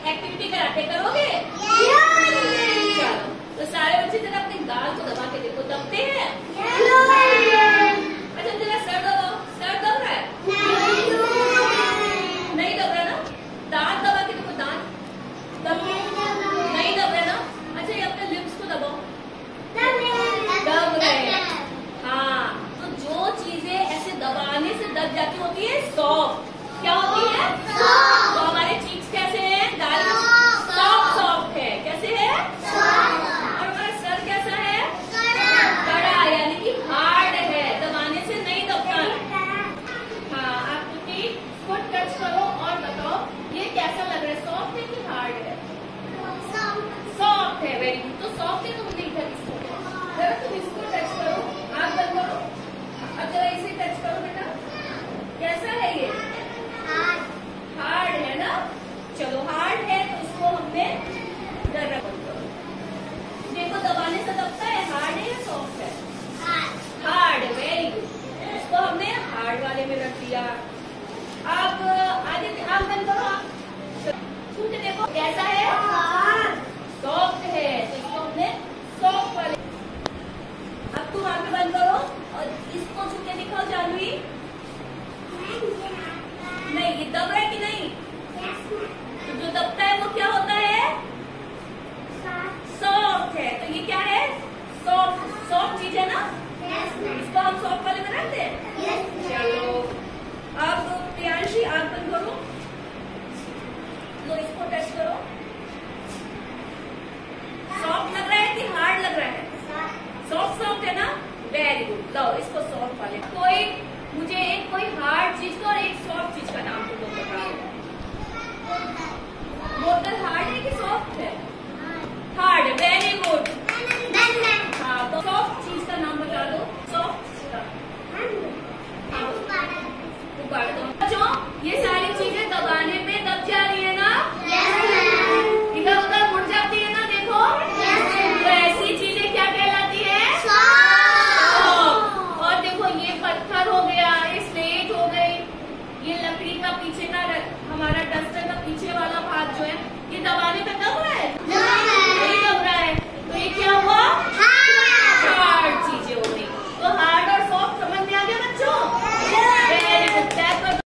Activity कराते करोगे? चलो तो सारे बच्चे जरा अपने गाल को दबा के देखो, दबते हैं? अच्छा जरा सर दबाओ, सर दब रहा है? नहीं दब रहा ना? दांत दबा के देखो, दांत नहीं दब रहा ना? अच्छा ये अपने लिप्स को दबाओ, दब रहे हैं। हाँ तो जो चीजें ऐसे दबाने से दब जाती होती है सॉफ्ट, क्या होती है? तो हमारे चीक्स कैसे हैं? गाल सॉफ्ट है, कैसे है? और हमारा सर कैसा है? कड़ा, यानी कि हार्ड है, दबाने से नहीं दबता। हाँ आप इसको टच करो और बताओ ये कैसा लग रहा है, सॉफ्ट है कि हार्ड है? सॉफ्ट है, वेरी गुड। तो सॉफ्ट है तो मुझे इधर इसको जरा तुम इसको टच करो, आँख बंद करो, अब जरा इसे टच करो बेटा, कैसा है ये? हार्ड है ना? चलो हार्ड है तो इसको हमने जरा बंद करो, देखो दबाने से दबता है, हार्ड है या सॉफ्ट है? हार्ड है, वेरी गुड। इसको हमने हार्ड वाले में रख दिया। अब आगे आँख बंद करो, आप छू के देखो कैसा है? सॉफ्ट है, तो इसको हमने सॉफ्ट वाले। अब तुम आंखें बंद करो और इसको छू के दिखाओ जानवी। नहीं, ये दब रहा है कि नहीं? तो जो दबता है वो क्या होता है? सॉफ्ट है। तो ये क्या है? सॉफ्ट चीज है ना? इसको हम सॉफ्ट वाले में रखते हैं। चलो अब प्रियांशी आंख बंद करो, लो इसको टच करो, सॉफ्ट लग रहा है कि हार्ड लग रहा है? सॉफ्ट है ना? Very good. लो इसको सॉफ्ट वाले, कोई मुझे एक कोई हार्ड चीज का और एक सॉफ्ट चीज का नाम दो।